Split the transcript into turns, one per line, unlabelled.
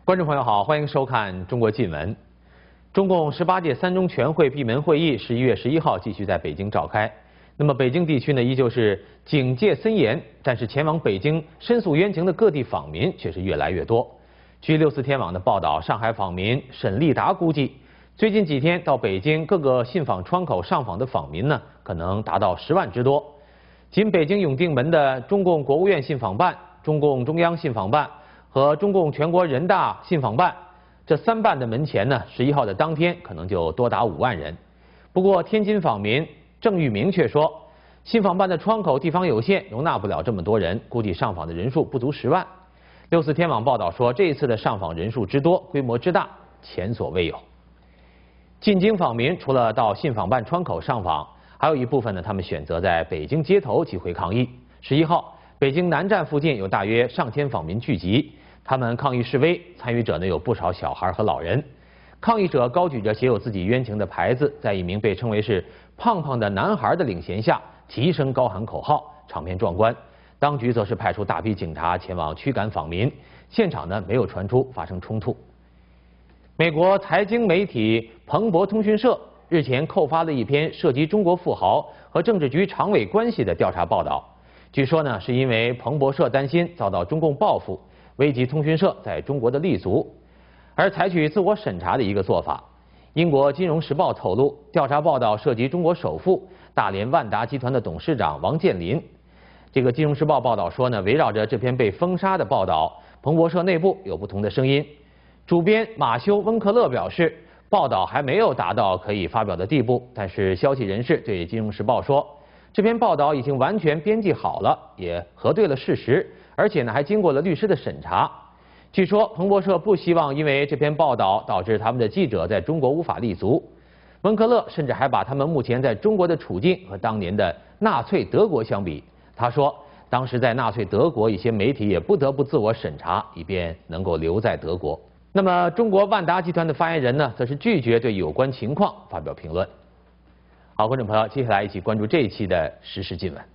观众朋友好，欢迎收看中国近闻。中共18届三中全会闭门会议11月11号继续在北京召开。那么北京地区呢，依旧是警戒森严，但是前往北京申诉冤情的各地访民却是越来越多。据64天网的报道，上海访民沈立达估计，最近几天到北京各个信访窗口上访的访民呢，可能达到10万之多。仅北京永定门的中共国务院信访办、中共中央信访办和中共全国人大信访办这3办的门前呢，11号的当天可能就多达5万人。不过，天津访民郑玉明却说，信访办的窗口地方有限，容纳不了这么多人，估计上访的人数不足10万。64天网报道说，这一次的上访人数之多、规模之大，前所未有。进京访民除了到信访办窗口上访，还有一部分呢，他们选择在北京街头集会抗议。11号，北京南站附近有大约上千访民聚集，他们抗议示威，参与者呢有不少小孩和老人。抗议者高举着写有自己冤情的牌子，在一名被称为是胖胖的男孩的领衔下，齐声高喊口号，场面壮观。当局则是派出大批警察前往驱赶访民，现场呢没有传出发生冲突。美国财经媒体彭博通讯社日前扣发了一篇涉及中国富豪和政治局常委关系的调查报道。据说呢，是因为彭博社担心遭到中共报复，危及通讯社在中国的立足，而采取自我审查的一个做法。英国《金融时报》透露，调查报道涉及中国首富大连万达集团的董事长王健林。这个《金融时报》报道说呢，围绕着这篇被封杀的报道，彭博社内部有不同的声音。主编马修·温克勒表示，报道还没有达到可以发表的地步，但是消息人士对《金融时报》说，这篇报道已经完全编辑好了，也核对了事实，而且呢还经过了律师的审查。据说彭博社不希望因为这篇报道导致他们的记者在中国无法立足。温克勒甚至还把他们目前在中国的处境和当年的纳粹德国相比。他说，当时在纳粹德国，一些媒体也不得不自我审查，以便能够留在德国。那么，中国万达集团的发言人呢，则是拒绝对有关情况发表评论。好，观众朋友，接下来一起关注这一期的时事新闻。